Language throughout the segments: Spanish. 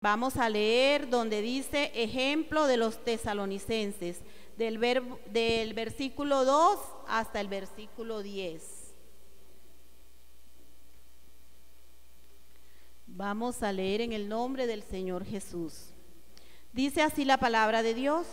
Vamos a leer donde dice ejemplo de los tesalonicenses, del versículo 2 hasta el versículo 10. Vamos a leer en el nombre del Señor Jesús. Dice así la palabra de Dios.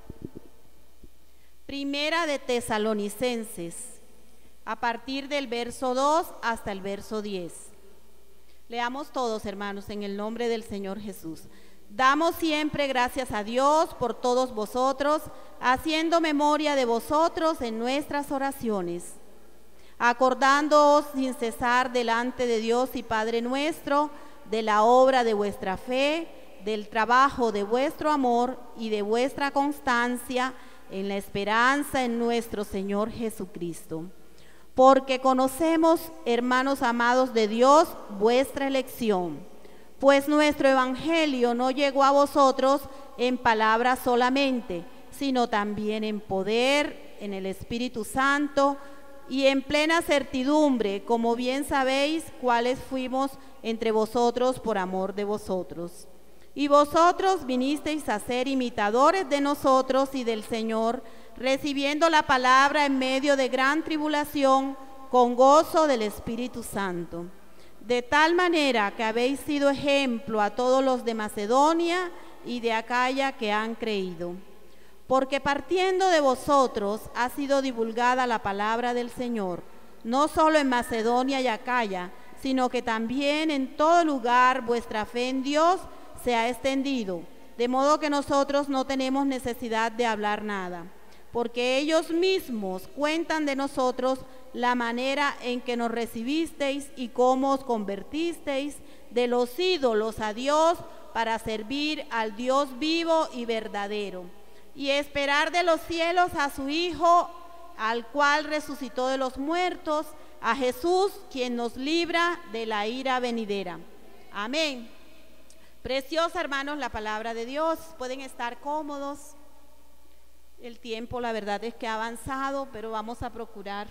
Primera de Tesalonicenses, a partir del verso 2 hasta el verso 10. Leamos todos, hermanos, en el nombre del Señor Jesús. Damos siempre gracias a Dios por todos vosotros, haciendo memoria de vosotros en nuestras oraciones, acordándoos sin cesar delante de Dios y Padre nuestro, de la obra de vuestra fe, del trabajo de vuestro amor y de vuestra constancia en la esperanza en nuestro Señor Jesucristo. Porque conocemos, hermanos amados de Dios, vuestra elección, pues nuestro evangelio no llegó a vosotros en palabras solamente, sino también en poder, en el Espíritu Santo y en plena certidumbre, como bien sabéis cuáles fuimos entre vosotros por amor de vosotros. Y vosotros vinisteis a ser imitadores de nosotros y del Señor, recibiendo la palabra en medio de gran tribulación, con gozo del Espíritu Santo. De tal manera que habéis sido ejemplo a todos los de Macedonia y de Acaya que han creído. Porque partiendo de vosotros ha sido divulgada la palabra del Señor, no solo en Macedonia y Acaya, sino que también en todo lugar vuestra fe en Dios se ha extendido, de modo que nosotros no tenemos necesidad de hablar nada, porque ellos mismos cuentan de nosotros la manera en que nos recibisteis y cómo os convertisteis de los ídolos a Dios para servir al Dios vivo y verdadero, y esperar de los cielos a su Hijo, al cual resucitó de los muertos, a Jesús, quien nos libra de la ira venidera. Amén. Preciosa, hermanos, la palabra de Dios. Pueden estar cómodos. El tiempo, la verdad es que ha avanzado, pero vamos a procurar,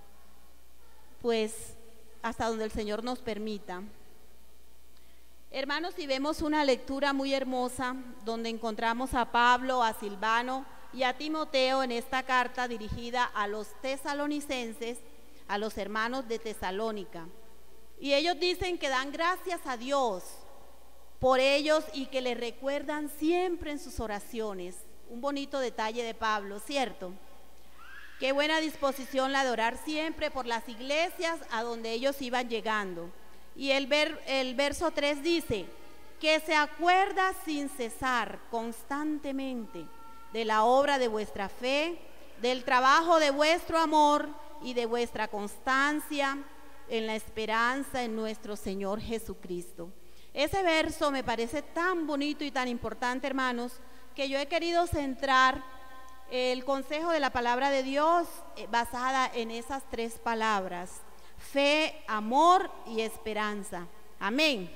pues, hasta donde el Señor nos permita. Hermanos, si vemos una lectura muy hermosa, donde encontramos a Pablo, a Silvano y a Timoteo en esta carta dirigida a los tesalonicenses, a los hermanos de Tesalónica. Y ellos dicen que dan gracias a Dios por ellos y que le recuerdan siempre en sus oraciones. Un bonito detalle de Pablo, ¿cierto? Qué buena disposición la de orar siempre por las iglesias a donde ellos iban llegando. Y el verso 3 dice, que se acuerda sin cesar, constantemente, de la obra de vuestra fe, del trabajo de vuestro amor y de vuestra constancia en la esperanza en nuestro Señor Jesucristo. Ese verso me parece tan bonito y tan importante, hermanos, que yo he querido centrar el consejo de la palabra de Dios basada en esas tres palabras: fe, amor y esperanza. Amén.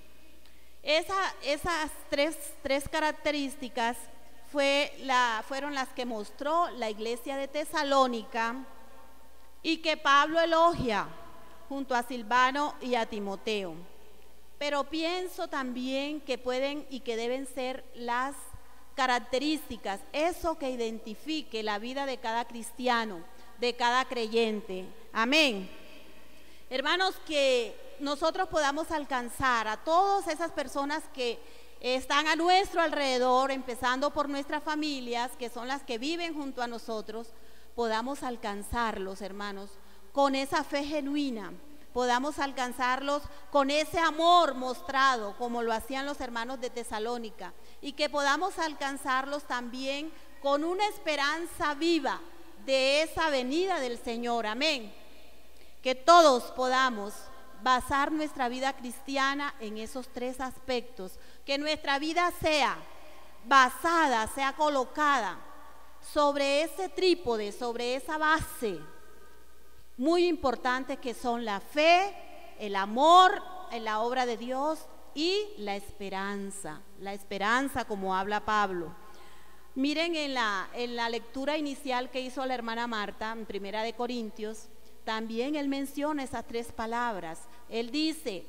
Esas tres características fueron las que mostró la iglesia de Tesalónica y que Pablo elogia junto a Silvano y a Timoteo. Pero pienso también que pueden y que deben ser las características, eso que identifique la vida de cada cristiano, de cada creyente. Amén. Hermanos, que nosotros podamos alcanzar a todas esas personas que están a nuestro alrededor, empezando por nuestras familias, que son las que viven junto a nosotros, podamos alcanzarlos, hermanos, con esa fe genuina, podamos alcanzarlos con ese amor mostrado, como lo hacían los hermanos de Tesalónica, y que podamos alcanzarlos también con una esperanza viva de esa venida del Señor. Amén. Que todos podamos basar nuestra vida cristiana en esos tres aspectos, que nuestra vida sea basada, sea colocada sobre ese trípode, sobre esa base muy importante que son la fe, el amor en la obra de Dios y la esperanza como habla Pablo. Miren en la lectura inicial que hizo la hermana Marta en Primera de Corintios, también él menciona esas tres palabras. Él dice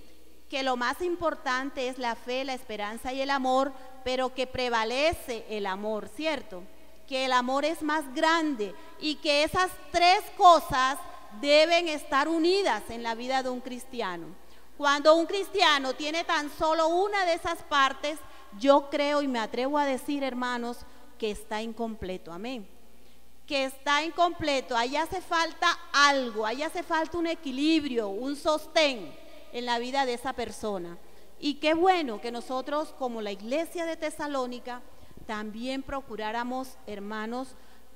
que lo más importante es la fe, la esperanza y el amor, pero que prevalece el amor, ¿cierto? Que el amor es más grande y que esas tres cosas deben estar unidas en la vida de un cristiano. Cuando un cristiano tiene tan solo una de esas partes, yo creo y me atrevo a decir, hermanos, que está incompleto, amén. Que está incompleto, ahí hace falta algo, ahí hace falta un equilibrio, un sostén en la vida de esa persona. Y qué bueno que nosotros, como la iglesia de Tesalónica, también procuráramos, hermanos,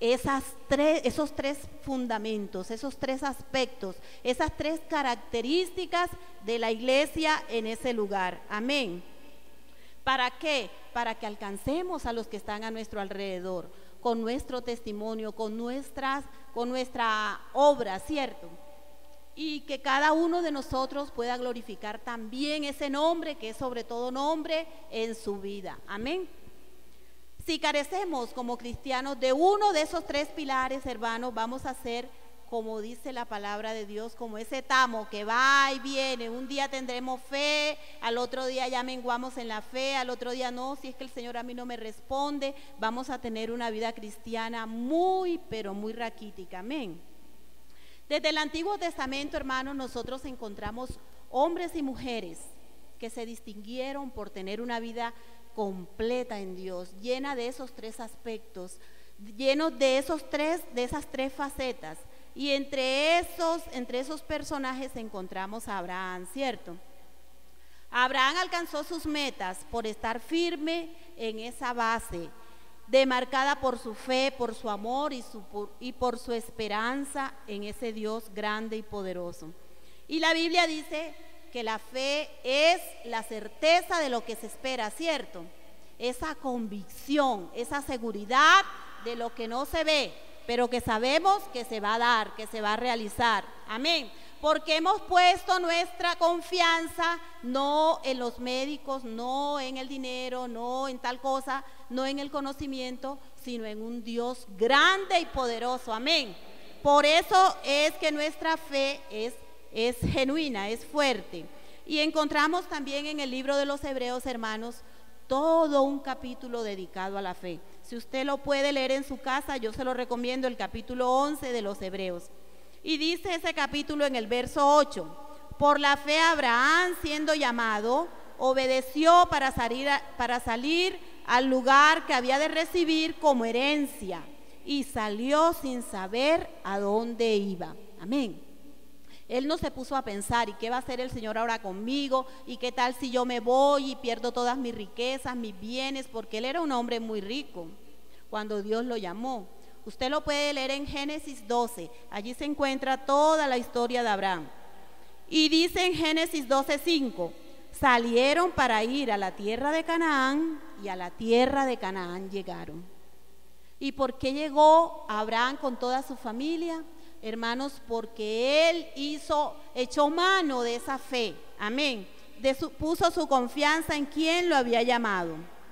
esos tres fundamentos, esos tres aspectos, esas tres características de la iglesia en ese lugar. Amén. ¿Para qué? Para que alcancemos a los que están a nuestro alrededor, con nuestro testimonio, con nuestra obra, ¿cierto? Y que cada uno de nosotros pueda glorificar también ese nombre, que es sobre todo nombre, en su vida. Amén. Si carecemos como cristianos de uno de esos tres pilares, hermanos, vamos a ser, como dice la palabra de Dios, como ese tamo que va y viene. Un día tendremos fe, al otro día ya menguamos en la fe, al otro día no, si es que el Señor a mí no me responde, vamos a tener una vida cristiana muy, pero muy raquítica. Amén. Desde el Antiguo Testamento, hermanos, nosotros encontramos hombres y mujeres que se distinguieron por tener una vida completa en Dios, llena de esos tres aspectos, llenos de esas tres facetas. Y entre esos personajes encontramos a Abraham, ¿cierto? Abraham alcanzó sus metas por estar firme en esa base, demarcada por su fe, por su amor y por su esperanza en ese Dios grande y poderoso. Y la Biblia dice que la fe es la certeza de lo que se espera, ¿cierto? Esa convicción, esa seguridad de lo que no se ve, pero que sabemos que se va a dar, que se va a realizar. Amén. Porque hemos puesto nuestra confianza no en los médicos, no en el dinero, no en tal cosa, no en el conocimiento, sino en un Dios grande y poderoso. Amén. Por eso es que nuestra fe es genuina, es fuerte. Y encontramos también en el libro de los Hebreos, hermanos, todo un capítulo dedicado a la fe. Si usted lo puede leer en su casa, yo se lo recomiendo, el capítulo 11 de los Hebreos. Y dice ese capítulo en el verso 8: por la fe Abraham, siendo llamado, obedeció para salir al lugar que había de recibir como herencia, y salió sin saber a dónde iba. Amén. Él no se puso a pensar, ¿y qué va a hacer el Señor ahora conmigo? ¿Y qué tal si yo me voy y pierdo todas mis riquezas, mis bienes? Porque él era un hombre muy rico cuando Dios lo llamó. Usted lo puede leer en Génesis 12, allí se encuentra toda la historia de Abraham. Y dice en Génesis 12:5, salieron para ir a la tierra de Canaán, y a la tierra de Canaán llegaron. ¿Y por qué llegó Abraham con toda su familia? Hermanos, porque él echó mano de esa fe, amén, puso su confianza en quien lo había llamado.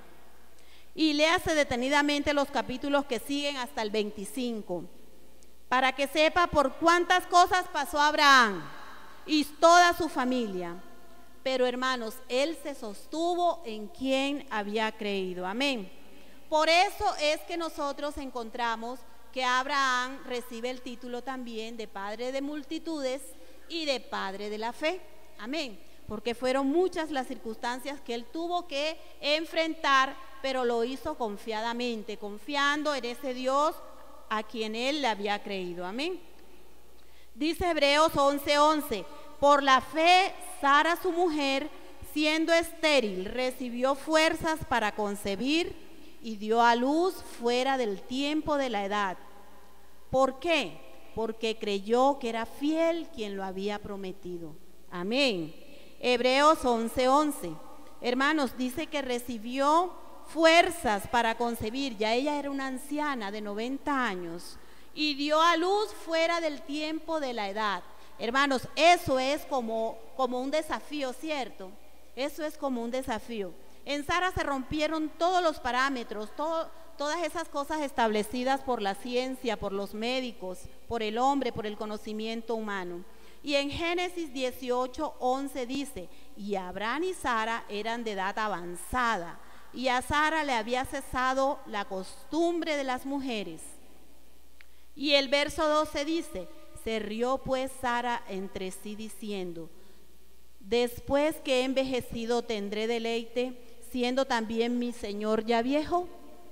Y léase detenidamente los capítulos que siguen hasta el 25, para que sepa por cuántas cosas pasó Abraham y toda su familia. Pero hermanos, él se sostuvo en quien había creído, amén. Por eso es que nosotros encontramos que Abraham recibe el título también de padre de multitudes y de padre de la fe, amén, porque fueron muchas las circunstancias que él tuvo que enfrentar, pero lo hizo confiadamente, confiando en ese Dios a quien él le había creído, amén. Dice Hebreos 11:11, por la fe Sara su mujer, siendo estéril, recibió fuerzas para concebir y dio a luz fuera del tiempo de la edad. ¿Por qué? Porque creyó que era fiel quien lo había prometido. Amén. Hebreos 11:11. Hermanos, dice que recibió fuerzas para concebir. Ya ella era una anciana de 90 años y dio a luz fuera del tiempo de la edad. Hermanos, eso es como un desafío, ¿cierto? Eso es como un desafío. En Sara se rompieron todos los parámetros, todas esas cosas establecidas por la ciencia, por los médicos, por el hombre, por el conocimiento humano. Y en Génesis 18:11 dice y Abraham y Sara eran de edad avanzada, y a Sara le había cesado la costumbre de las mujeres. Y el verso 12 dice: se rió pues Sara entre sí diciendo: después que he envejecido tendré deleite, siendo también mi Señor ya viejo.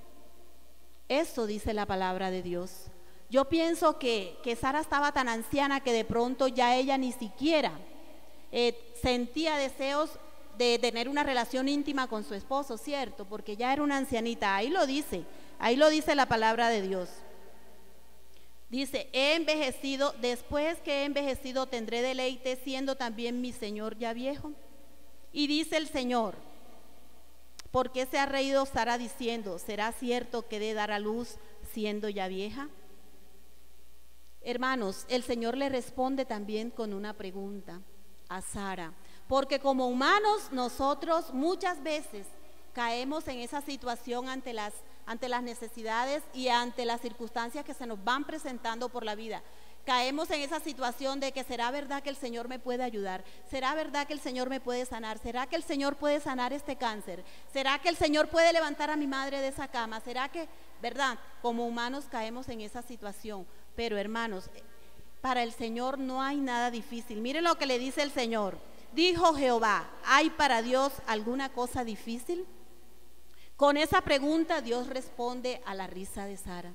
Eso dice la palabra de Dios. Yo pienso que Sara estaba tan anciana que de pronto ya ella ni siquiera sentía deseos de tener una relación íntima con su esposo, ¿cierto? Porque ya era una ancianita. Ahí lo dice la palabra de Dios. Dice: he envejecido, después que he envejecido tendré deleite, siendo también mi Señor ya viejo. Y dice el Señor: ¿por qué se ha reído Sara diciendo: será cierto que he de dar a luz siendo ya vieja? Hermanos, el Señor le responde también con una pregunta a Sara, porque como humanos nosotros muchas veces caemos en esa situación ante las necesidades y ante las circunstancias que se nos van presentando por la vida. Caemos en esa situación de que ¿será verdad que el Señor me puede ayudar? ¿Será verdad que el Señor me puede sanar? ¿Será que el Señor puede sanar este cáncer? ¿Será que el Señor puede levantar a mi madre de esa cama? ¿Será que, verdad? Como humanos caemos en esa situación. Pero hermanos, para el Señor no hay nada difícil. Miren lo que le dice el Señor. Dijo Jehová: ¿hay para Dios alguna cosa difícil? Con esa pregunta Dios responde a la risa de Sara.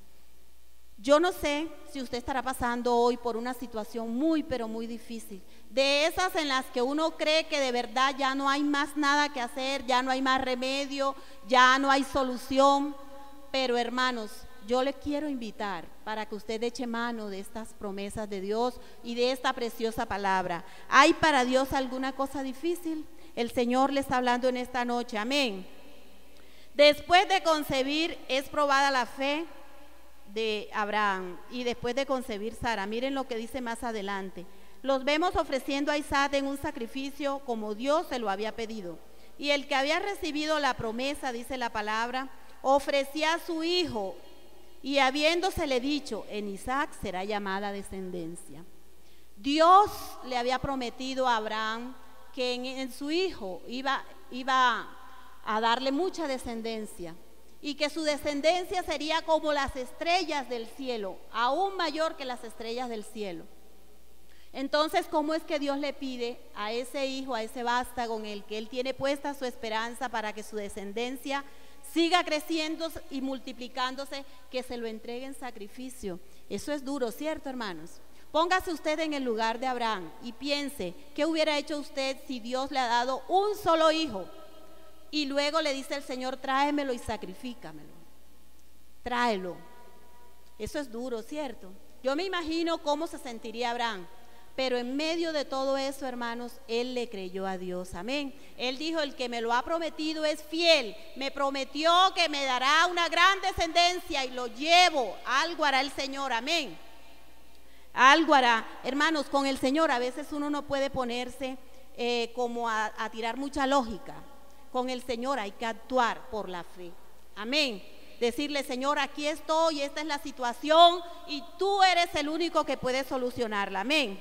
Yo no sé si usted estará pasando hoy por una situación muy, pero muy difícil. De esas en las que uno cree que de verdad ya no hay más nada que hacer, ya no hay más remedio, ya no hay solución. Pero hermanos, yo le quiero invitar para que usted eche mano de estas promesas de Dios y de esta preciosa palabra. ¿Hay para Dios alguna cosa difícil? El Señor le está hablando en esta noche. Amén. Después de concebir es probada la fe de Abraham y después de concebir Sara. Miren lo que dice más adelante. Los vemos ofreciendo a Isaac en un sacrificio como Dios se lo había pedido. Y el que había recibido la promesa, dice la palabra, ofrecía a su hijo, y habiéndosele dicho: en Isaac será llamada descendencia. Dios le había prometido a Abraham que en su hijo iba a darle mucha descendencia, y que su descendencia sería como las estrellas del cielo, aún mayor que las estrellas del cielo. Entonces, ¿cómo es que Dios le pide a ese hijo, a ese vástago en el que él tiene puesta su esperanza para que su descendencia siga creciendo y multiplicándose, que se lo entregue en sacrificio? Eso es duro, ¿cierto, hermanos? Póngase usted en el lugar de Abraham y piense, ¿qué hubiera hecho usted si Dios le ha dado un solo hijo? Y luego le dice el Señor: tráemelo y sacrifícamelo. Tráelo. Eso es duro, ¿cierto? Yo me imagino cómo se sentiría Abraham. Pero en medio de todo eso, hermanos, él le creyó a Dios. Amén. Él dijo: el que me lo ha prometido es fiel. Me prometió que me dará una gran descendencia y lo llevo. Algo hará el Señor. Amén. Algo hará. Hermanos, con el Señor a veces uno no puede ponerse como a tirar mucha lógica. Con el Señor hay que actuar por la fe. Amén. Decirle: Señor, aquí estoy, esta es la situación y tú eres el único que puede solucionarla. Amén.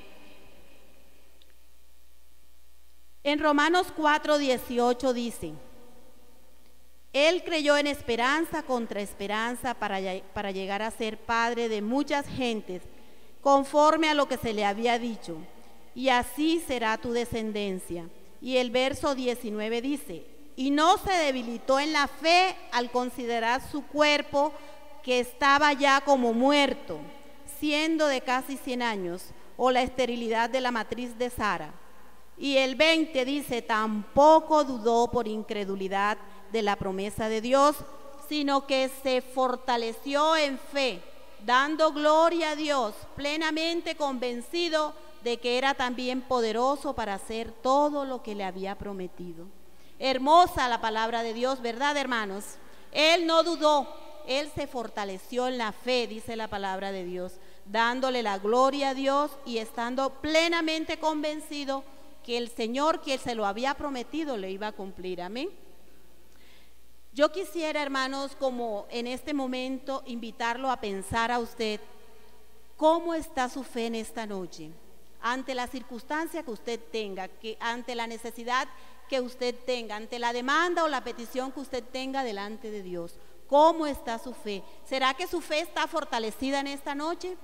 En Romanos 4:18 dice: él creyó en esperanza contra esperanza para llegar a ser padre de muchas gentes, conforme a lo que se le había dicho: y así será tu descendencia. Y el verso 19 dice: y no se debilitó en la fe al considerar su cuerpo, que estaba ya como muerto, siendo de casi 100 años, o la esterilidad de la matriz de Sara. Y el 20 dice: tampoco dudó por incredulidad de la promesa de Dios, sino que se fortaleció en fe, dando gloria a Dios, plenamente convencido de que era también poderoso para hacer todo lo que le había prometido. Hermosa la palabra de Dios, ¿verdad, hermanos? Él no dudó, él se fortaleció en la fe, dice la palabra de Dios, dándole la gloria a Dios y estando plenamente convencido que el Señor, que se lo había prometido, le iba a cumplir. Amén. Yo quisiera, hermanos, como en este momento, invitarlo a pensar a usted: ¿cómo está su fe en esta noche? ante la circunstancia que usted tenga, ante la necesidad que usted tenga, ante la demanda o la petición que usted tenga delante de Dios. ¿Cómo está su fe? ¿Será que su fe está fortalecida en esta noche?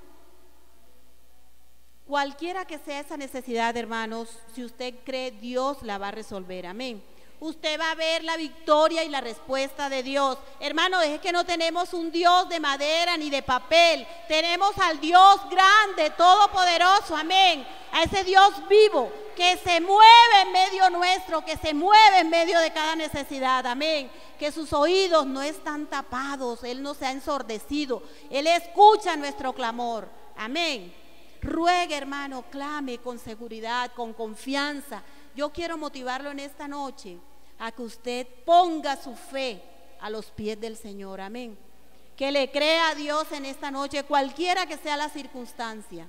Cualquiera que sea esa necesidad, hermanos, si usted cree, Dios la va a resolver. Amén. Usted va a ver la victoria y la respuesta de Dios. Hermano, es que no tenemos un Dios de madera ni de papel. Tenemos al Dios grande, todopoderoso, amén. A ese Dios vivo que se mueve en medio nuestro, que se mueve en medio de cada necesidad, amén. Que sus oídos no están tapados, Él no se ha ensordecido. Él escucha nuestro clamor, amén. Ruegue, hermano, clame con seguridad, con confianza. Yo quiero motivarlo en esta noche a que usted ponga su fe a los pies del Señor, amén. Que le crea a Dios en esta noche, cualquiera que sea la circunstancia.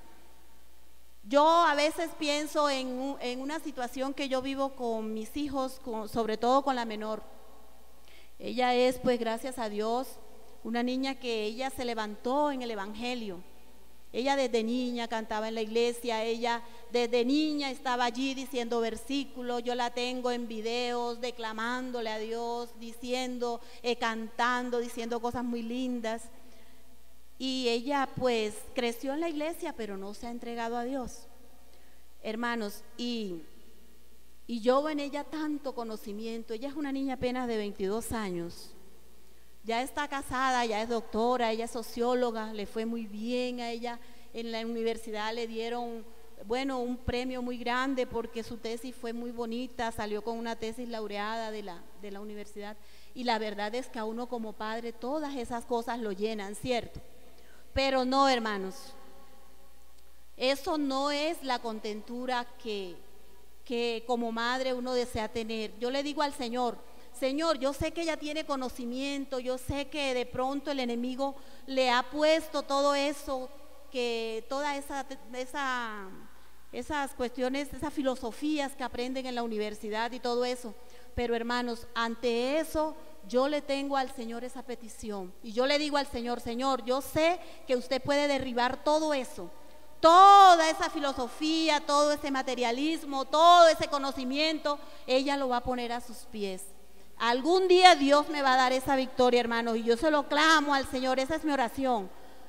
Yo a veces pienso en una situación que yo vivo con mis hijos, sobre todo con la menor. Ella es, pues gracias a Dios, una niña que ella se levantó en el Evangelio. Ella desde niña cantaba en la iglesia, ella desde niña estaba allí diciendo versículos, yo la tengo en videos, declamándole a Dios, diciendo, cantando, diciendo cosas muy lindas. Y ella pues creció en la iglesia, pero no se ha entregado a Dios, hermanos, y yo veo en ella tanto conocimiento. Ella es una niña apenas de 22 años. Ya está casada, ya es doctora, ella es socióloga, le fue muy bien a ella. En la universidad le dieron, bueno, un premio muy grande porque su tesis fue muy bonita, salió con una tesis laureada de la universidad. Y la verdad es que a uno como padre todas esas cosas lo llenan, ¿cierto? Pero no, hermanos, eso no es la contentura que como madre uno desea tener. Yo le digo al Señor, Señor, yo sé que ella tiene conocimiento, yo sé que de pronto el enemigo le ha puesto todo eso, que todas esas cuestiones, esas filosofías que aprenden en la universidad y todo eso. Pero hermanos, ante eso yo le tengo al Señor esa petición y yo le digo al Señor, Señor, yo sé que usted puede derribar todo eso, toda esa filosofía, todo ese materialismo, todo ese conocimiento, ella lo va a poner a sus pies. Algún día Dios me va a dar esa victoria, hermanos, y yo se lo clamo al Señor. Esa es mi oración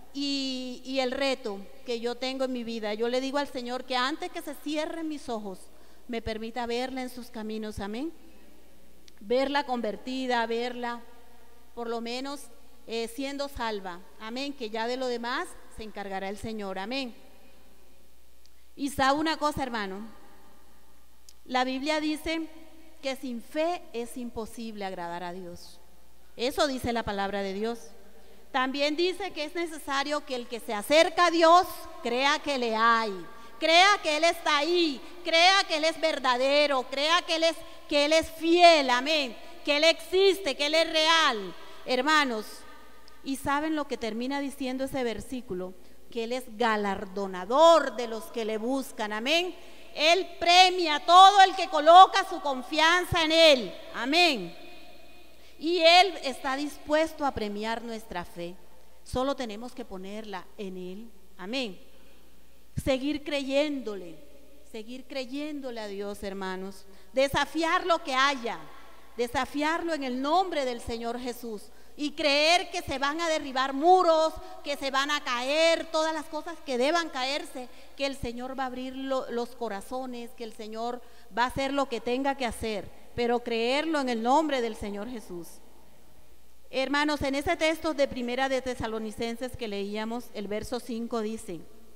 y el reto que yo tengo en mi vida. Yo le digo al Señor que antes que se cierren mis ojos, me permita verla en sus caminos, amén. Verla convertida, verla por lo menos siendo salva, amén, que ya de lo demás se encargará el Señor, amén. Y sabe una cosa, hermano, la Biblia dice que sin fe es imposible agradar a Dios. Eso dice la palabra de Dios. También dice que es necesario que el que se acerca a Dios crea que le hay, crea que Él está ahí, crea que Él es verdadero, crea que Él es fiel, amén, que Él existe, que Él es real, hermanos. Y saben lo que termina diciendo ese versículo, que Él es galardonador de los que le buscan, amén. Él premia a todo el que coloca su confianza en Él, amén. Y Él está dispuesto a premiar nuestra fe. Solo tenemos que ponerla en Él, amén. Seguir creyéndole a Dios, hermanos. Desafiar lo que haya, desafiarlo en el nombre del Señor Jesús. Y creer que se van a derribar muros, que se van a caer, todas las cosas que deban caerse, que el Señor va a abrir los corazones, que el Señor va a hacer lo que tenga que hacer, pero creerlo en el nombre del Señor Jesús. Hermanos, en ese texto de Primera de Tesalonicenses que leíamos, el verso 5 dice: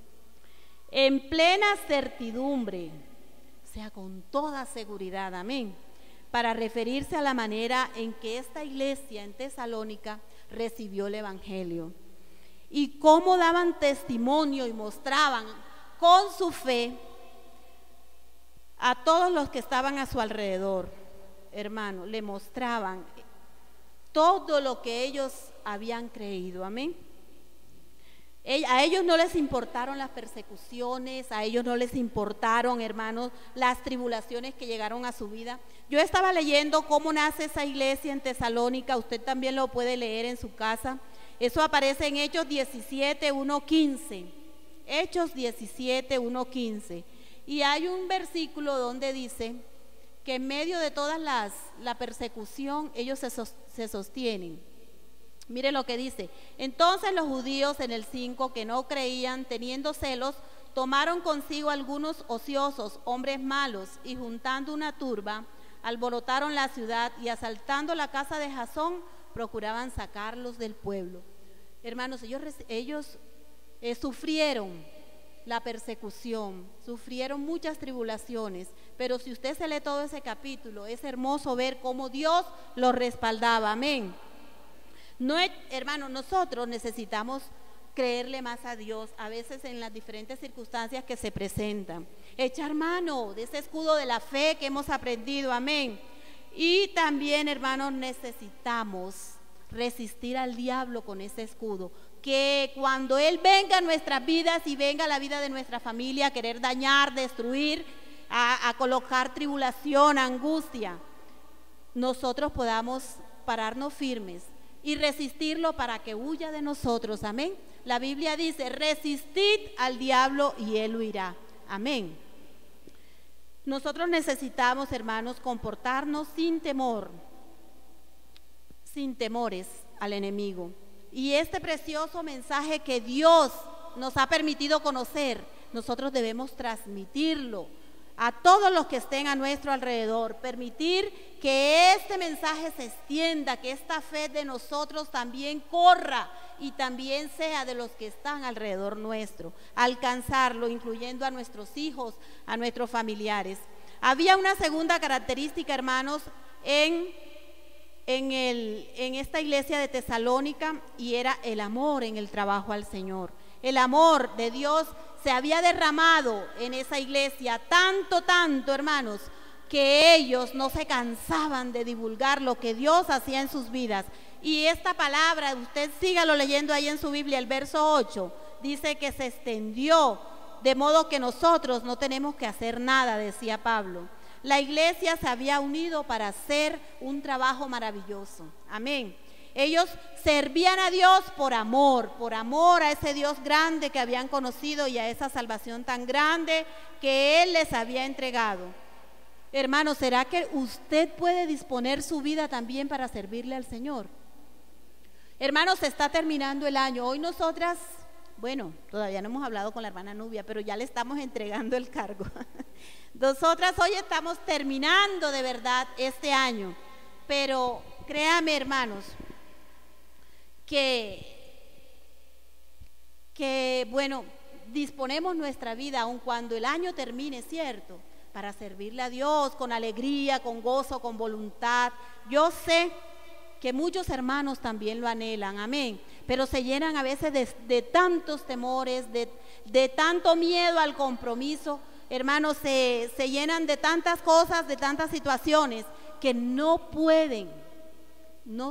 en plena certidumbre, o sea, con toda seguridad, amén, para referirse a la manera en que esta iglesia en Tesalónica recibió el Evangelio y cómo daban testimonio y mostraban con su fe a todos los que estaban a su alrededor, hermano, le mostraban todo lo que ellos habían creído, amén. A ellos no les importaron las persecuciones, a ellos no les importaron, hermanos, las tribulaciones que llegaron a su vida. Yo estaba leyendo cómo nace esa iglesia en Tesalónica, usted también lo puede leer en su casa. Eso aparece en Hechos 17:1-15. Hechos 17:1-15. Y hay un versículo donde dice que en medio de toda la persecución ellos se sostienen. Mire lo que dice: entonces los judíos en el 5 que no creían, teniendo celos, tomaron consigo algunos ociosos, hombres malos, y juntando una turba, alborotaron la ciudad y asaltando la casa de Jasón, procuraban sacarlos del pueblo. Hermanos, ellos sufrieron la persecución, sufrieron muchas tribulaciones, pero si usted se lee todo ese capítulo, es hermoso ver cómo Dios los respaldaba. Amén. No, hermanos, nosotros necesitamos creerle más a Dios a veces en las diferentes circunstancias que se presentan, echar mano de ese escudo de la fe que hemos aprendido. Amén. Y también, hermanos, necesitamos resistir al diablo con ese escudo, que cuando él venga a nuestras vidas y venga a la vida de nuestra familia a querer dañar, destruir, a colocar tribulación, angustia, nosotros podamos pararnos firmes y resistirlo para que huya de nosotros. Amén. La Biblia dice: resistid al diablo y él huirá. Amén. Nosotros necesitamos, hermanos, comportarnos sin temor, sin temores al enemigo. Y este precioso mensaje que Dios nos ha permitido conocer, nosotros debemos transmitirlo a todos los que estén a nuestro alrededor, permitir que este mensaje se extienda, que esta fe de nosotros también corra y también sea de los que están alrededor nuestro, alcanzarlo, incluyendo a nuestros hijos, a nuestros familiares. Había una segunda característica, hermanos, en esta iglesia de Tesalónica, y era el amor en el trabajo al Señor. El amor de Dios se había derramado en esa iglesia tanto, hermanos, que ellos no se cansaban de divulgar lo que Dios hacía en sus vidas. Y esta palabra, usted sígalo leyendo ahí en su Biblia, el verso 8, dice que se extendió, de modo que nosotros no tenemos que hacer nada, decía Pablo. La iglesia se había unido para hacer un trabajo maravilloso. Amén. Ellos servían a Dios por amor a ese Dios grande que habían conocido y a esa salvación tan grande que Él les había entregado. Hermanos, ¿será que usted puede disponer su vida también para servirle al Señor? Hermanos, se está terminando el año. Hoy nosotras, bueno, todavía no hemos hablado con la hermana Nubia, pero ya le estamos entregando el cargo. Nosotras hoy estamos terminando de verdad este año, pero créame, hermanos, que bueno, disponemos nuestra vida aun cuando el año termine, ¿cierto?, para servirle a Dios con alegría, con gozo, con voluntad. Yo sé que muchos hermanos también lo anhelan, amén, pero se llenan a veces de tantos temores, de tanto miedo al compromiso. Hermanos, se llenan de tantas cosas, de tantas situaciones que no pueden, no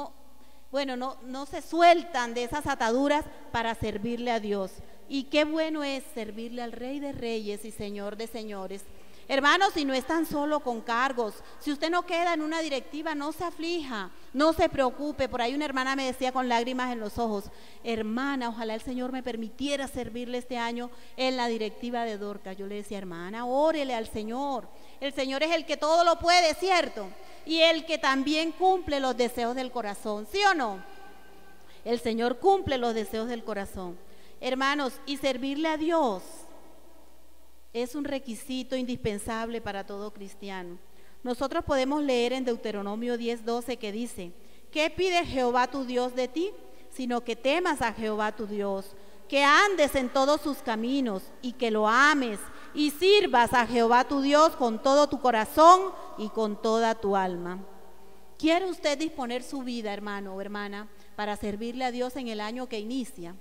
se sueltan de esas ataduras para servirle a Dios. Y qué bueno es servirle al Rey de Reyes y Señor de Señores. Hermanos, si no están solo con cargos, si usted no queda en una directiva, no se aflija, no se preocupe. Por ahí una hermana me decía con lágrimas en los ojos: hermana, ojalá el Señor me permitiera servirle este año en la directiva de Dorca. Yo le decía: hermana, órele al Señor. El Señor es el que todo lo puede, ¿cierto? Y el que también cumple los deseos del corazón, ¿sí o no? El Señor cumple los deseos del corazón. Hermanos, y servirle a Dios es un requisito indispensable para todo cristiano. Nosotros podemos leer en Deuteronomio 10:12 que dice: ¿qué pide Jehová tu Dios de ti? Sino que temas a Jehová tu Dios, que andes en todos sus caminos y que lo ames y sirvas a Jehová tu Dios con todo tu corazón y con toda tu alma. ¿Quiere usted disponer su vida, hermano o hermana, para servirle a Dios en el año que inicia?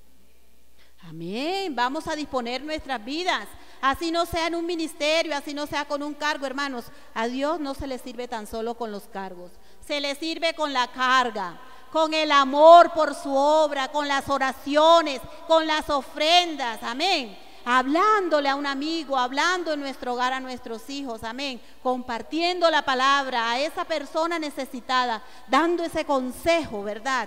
Amén. Vamos a disponer nuestras vidas, así no sea en un ministerio, así no sea con un cargo. Hermanos, a Dios no se le sirve tan solo con los cargos, se le sirve con la carga, con el amor por su obra, con las oraciones, con las ofrendas. Amén. Hablándole a un amigo, hablando en nuestro hogar a nuestros hijos, amén, compartiendo la palabra a esa persona necesitada, dando ese consejo, ¿verdad?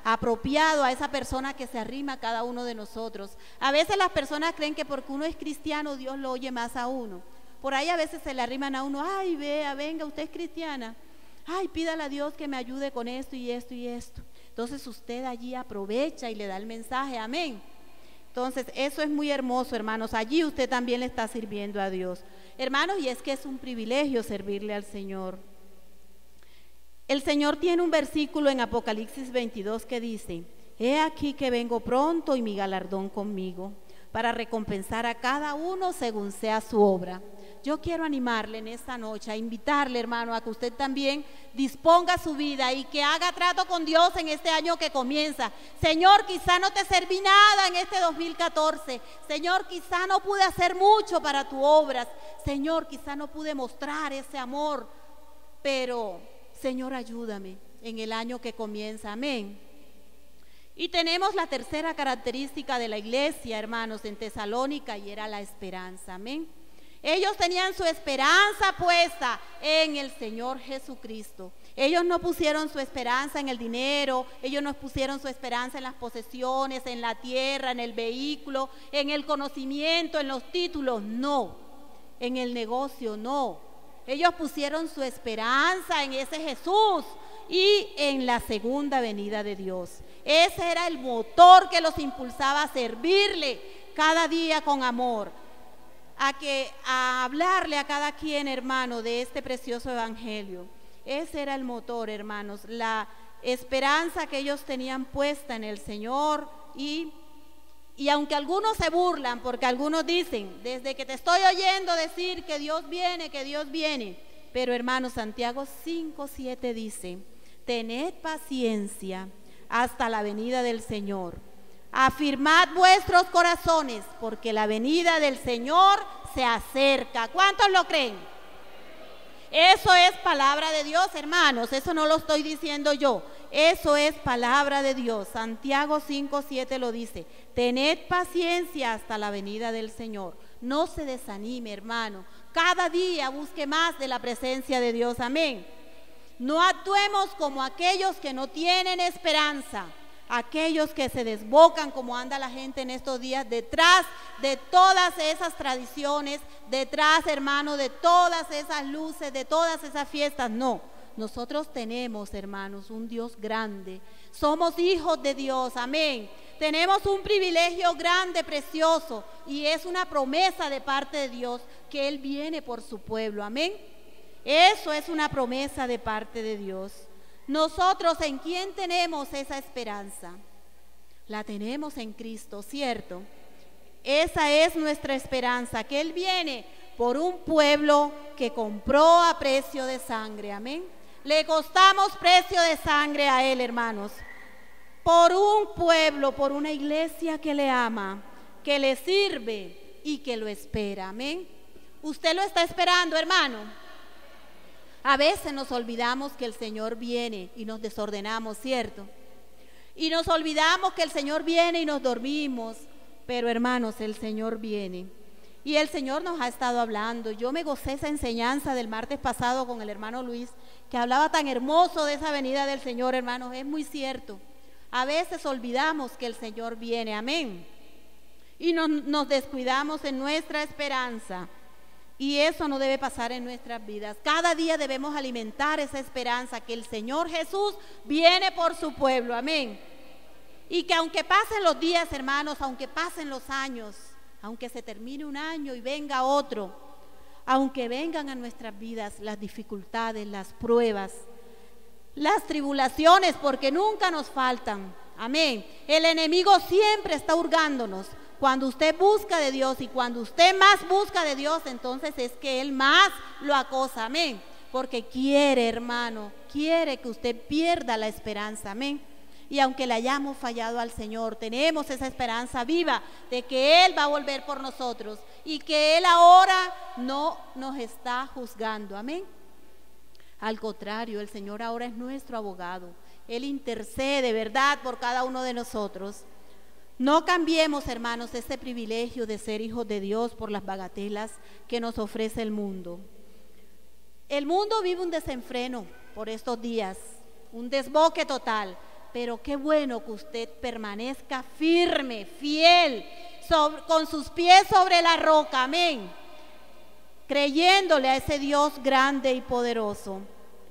apropiado a esa persona que se arrima a cada uno de nosotros. A veces las personas creen que porque uno es cristiano, Dios lo oye más a uno. Por ahí a veces se le arriman a uno, ay, vea, venga, usted es cristiana. Ay, pídale a Dios que me ayude con esto y esto y esto. Entonces usted allí aprovecha y le da el mensaje, amén. Entonces eso es muy hermoso, hermanos. Allí usted también le está sirviendo a Dios. Hermanos, y es que es un privilegio servirle al Señor. El Señor tiene un versículo en Apocalipsis 22 que dice: he aquí que vengo pronto y mi galardón conmigo, para recompensar a cada uno según sea su obra. Yo quiero animarle en esta noche, a invitarle, hermano, a que usted también disponga su vida y que haga trato con Dios en este año que comienza. Señor, quizá no te serví nada en este 2014. Señor, quizá no pude hacer mucho para tus obras. Señor, quizá no pude mostrar ese amor, pero Señor, ayúdame en el año que comienza. Amén. Y tenemos la tercera característica de la iglesia, hermanos, en Tesalónica, y era la esperanza. Amén. Ellos tenían su esperanza puesta en el Señor Jesucristo. Ellos no pusieron su esperanza en el dinero, ellos no pusieron su esperanza en las posesiones, en la tierra, en el vehículo, en el conocimiento, en los títulos, no. En el negocio, no. Ellos pusieron su esperanza en ese Jesús y en la segunda venida de Dios. Ese era el motor que los impulsaba a servirle cada día con amor, a hablarle a cada quien, hermano, de este precioso evangelio. Ese era el motor, hermanos, la esperanza que ellos tenían puesta en el Señor. Y aunque algunos se burlan, porque algunos dicen, desde que te estoy oyendo decir que Dios viene, pero hermanos, Santiago 5:7 dice: tened paciencia hasta la venida del Señor. Afirmad vuestros corazones, porque la venida del Señor se acerca. ¿Cuántos lo creen? Eso es palabra de Dios, hermanos. Eso no lo estoy diciendo yo. Eso es palabra de Dios. Santiago 5:7 lo dice. Tened paciencia hasta la venida del Señor. No se desanime, hermano. Cada día busque más de la presencia de Dios. Amén. No actuemos como aquellos que no tienen esperanza, aquellos que se desbocan como anda la gente en estos días detrás de todas esas tradiciones, detrás, hermano, de todas esas luces, de todas esas fiestas. No, nosotros tenemos, hermanos, un Dios grande. Somos hijos de Dios, amén. Tenemos un privilegio grande, precioso, y es una promesa de parte de Dios que Él viene por su pueblo, amén. Eso es una promesa de parte de Dios. Nosotros, ¿en quién tenemos esa esperanza? La tenemos en Cristo, ¿cierto? Esa es nuestra esperanza, que Él viene por un pueblo que compró a precio de sangre, amén. Le costamos precio de sangre a Él, hermanos, por un pueblo, por una iglesia que le ama, que le sirve y que lo espera, amén. ¿Usted lo está esperando, hermano? A veces nos olvidamos que el Señor viene y nos desordenamos, ¿cierto? Y nos olvidamos que el Señor viene y nos dormimos. Pero hermanos, el Señor viene. Y el Señor nos ha estado hablando. Yo me gocé esa enseñanza del martes pasado con el hermano Luis, que hablaba tan hermoso de esa venida del Señor, hermanos. Es muy cierto. A veces olvidamos que el Señor viene, amén. Y nos descuidamos en nuestra esperanza. Y eso no debe pasar en nuestras vidas. Cada día debemos alimentar esa esperanza que el Señor Jesús viene por su pueblo, amén. Y que aunque pasen los días, hermanos, aunque pasen los años, aunque se termine un año y venga otro, aunque vengan a nuestras vidas las dificultades, las pruebas, las tribulaciones, porque nunca nos faltan, amén. El enemigo siempre está hurgándonos. Cuando usted busca de Dios y cuando usted más busca de Dios, entonces es que Él más lo acosa, amén. Porque quiere, hermano, quiere que usted pierda la esperanza, amén. Y aunque le hayamos fallado al Señor, tenemos esa esperanza viva de que Él va a volver por nosotros y que Él ahora no nos está juzgando, amén. Al contrario, el Señor ahora es nuestro abogado. Él intercede, ¿verdad?, por cada uno de nosotros. No cambiemos, hermanos, ese privilegio de ser hijos de Dios por las bagatelas que nos ofrece el mundo. El mundo vive un desenfreno por estos días, un desboque total. pero qué bueno que usted permanezca firme, fiel, con sus pies sobre la roca, amén, creyéndole a ese Dios grande y poderoso.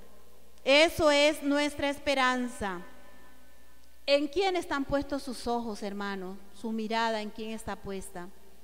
Eso es nuestra esperanza. ¿En quién están puestos sus ojos, hermanos? Su mirada, ¿en quién está puesta?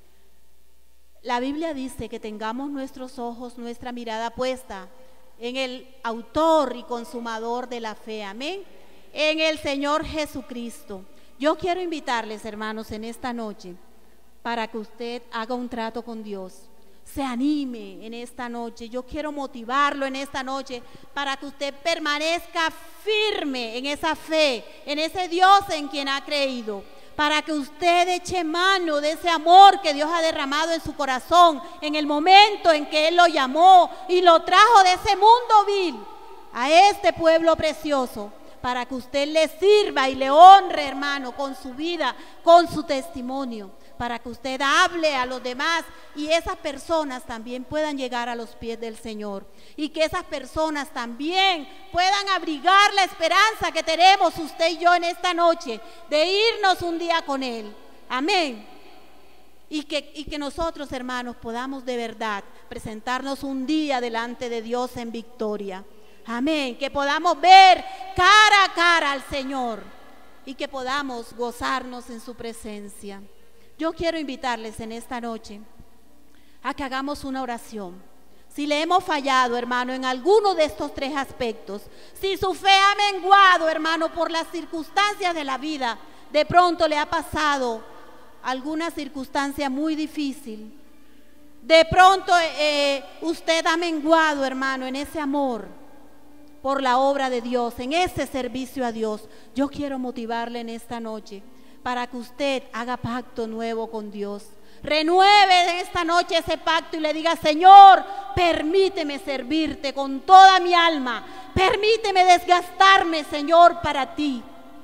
La Biblia dice que tengamos nuestros ojos, nuestra mirada puesta en el autor y consumador de la fe, amén, en el Señor Jesucristo. Yo quiero invitarles, hermanos, en esta noche, para que usted haga un trato con Dios, se anime en esta noche. Yo quiero motivarlo en esta noche para que usted permanezca firme en esa fe, en ese Dios en quien ha creído, para que usted eche mano de ese amor que Dios ha derramado en su corazón en el momento en que Él lo llamó y lo trajo de ese mundo vil a este pueblo precioso, para que usted le sirva y le honre, hermano, con su vida, con su testimonio, para que usted hable a los demás y esas personas también puedan llegar a los pies del Señor, y que esas personas también puedan abrigar la esperanza que tenemos usted y yo en esta noche de irnos un día con Él, amén, y que nosotros, hermanos, podamos de verdad presentarnos un día delante de Dios en victoria, amén, que podamos ver cara a cara al Señor y que podamos gozarnos en su presencia. Yo quiero invitarles en esta noche a que hagamos una oración. Si le hemos fallado, hermano, en alguno de estos tres aspectos, si su fe ha menguado, hermano, por las circunstancias de la vida, de pronto le ha pasado alguna circunstancia muy difícil, de pronto usted ha menguado, hermano, en ese amor por la obra de Dios, en ese servicio a Dios, yo quiero motivarle en esta noche para que usted haga pacto nuevo con Dios. Renueve en esta noche ese pacto y le diga: Señor, permíteme servirte con toda mi alma, permíteme desgastarme, Señor, para ti.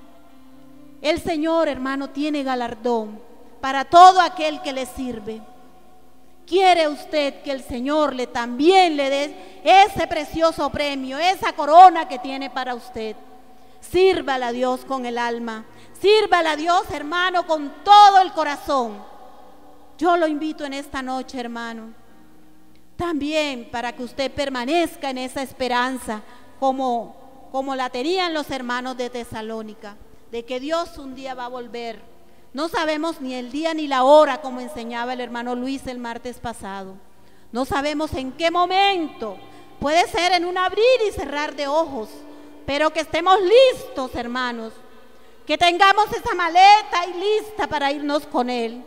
El Señor, hermano, tiene galardón para todo aquel que le sirve. ¿Quiere usted que el Señor también le dé ese precioso premio, esa corona que tiene para usted? Sírvala a Dios con el alma, sírvala a Dios, hermano, con todo el corazón. Yo lo invito en esta noche, hermano, también para que usted permanezca en esa esperanza como la tenían los hermanos de Tesalónica, de que Dios un día va a volver. No sabemos ni el día ni la hora, como enseñaba el hermano Luis el martes pasado. No sabemos en qué momento. Puede ser en un abrir y cerrar de ojos, pero que estemos listos, hermanos, que tengamos esa maleta y lista para irnos con Él.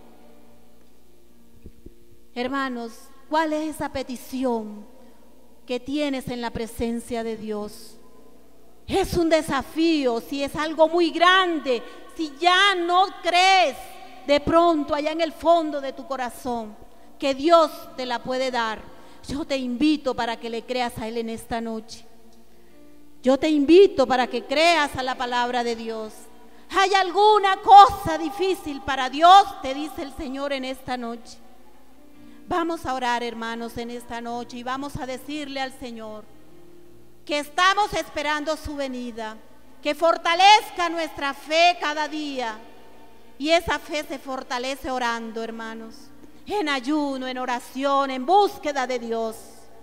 Hermanos, ¿cuál es esa petición que tienes en la presencia de Dios? Es un desafío, si es algo muy grande, si ya no crees de pronto allá en el fondo de tu corazón que Dios te la puede dar, yo te invito para que le creas a Él en esta noche. Yo te invito para que creas a la palabra de Dios. ¿Hay alguna cosa difícil para Dios? Te dice el Señor en esta noche. Vamos a orar, hermanos, en esta noche y vamos a decirle al Señor que estamos esperando su venida, que fortalezca nuestra fe cada día. Y esa fe se fortalece orando, hermanos, en ayuno, en oración, en búsqueda de Dios.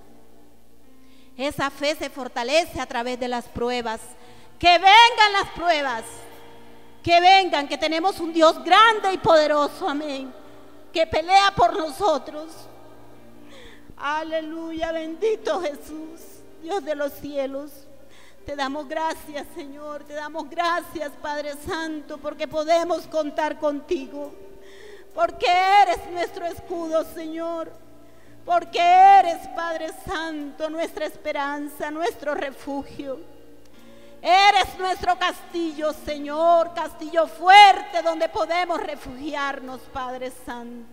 Esa fe se fortalece a través de las pruebas. Que vengan las pruebas, que vengan, que tenemos un Dios grande y poderoso, amén, que pelea por nosotros. Aleluya, bendito Jesús, Dios de los cielos. Te damos gracias, Señor, te damos gracias, Padre Santo, porque podemos contar contigo, porque eres nuestro escudo, Señor, porque eres, Padre Santo, nuestra esperanza, nuestro refugio. Eres nuestro castillo, Señor, castillo fuerte donde podemos refugiarnos, Padre Santo.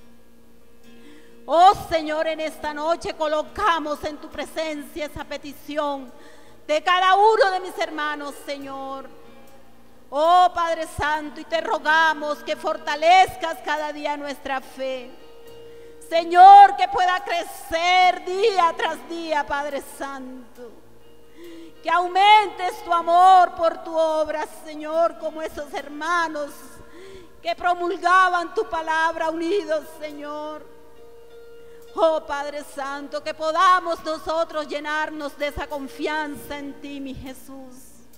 Oh Señor, en esta noche colocamos en tu presencia esa petición de cada uno de mis hermanos, Señor. Oh Padre Santo, y te rogamos que fortalezcas cada día nuestra fe, Señor, que pueda crecer día tras día, Padre Santo. Que aumentes tu amor Señor, por tu obra, Señor, como esos hermanos que promulgaban tu palabra unidos, Señor. Oh Padre Santo, que podamos nosotros llenarnos de esa confianza en ti, mi Jesús.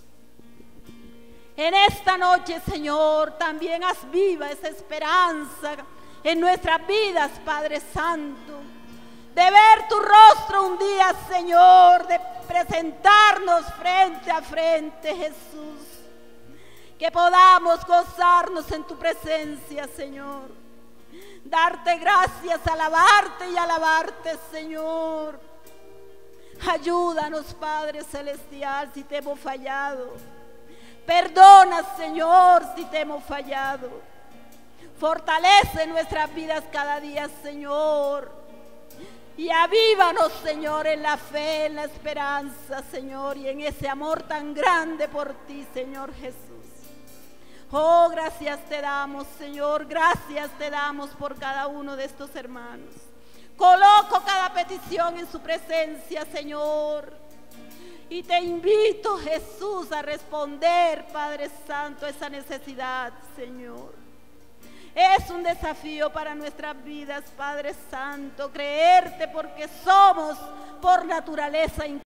En esta noche, Señor, también haz viva esa esperanza en nuestras vidas, Padre Santo, de ver tu rostro un día, Señor, de presentarnos frente a frente, Jesús. Que podamos gozarnos en tu presencia, Señor. Darte gracias, alabarte y alabarte, Señor. Ayúdanos, Padre Celestial, si te hemos fallado. Perdona, Señor, si te hemos fallado. Fortalece nuestras vidas cada día, Señor. Y avívanos, Señor, en la fe, en la esperanza, Señor, y en ese amor tan grande por ti, Señor Jesús. Oh, gracias te damos, Señor, gracias te damos por cada uno de estos hermanos. Coloco cada petición en su presencia, Señor. Y te invito, Jesús, a responder, Padre Santo, esa necesidad, Señor. Es un desafío para nuestras vidas, Padre Santo, creerte porque somos por naturaleza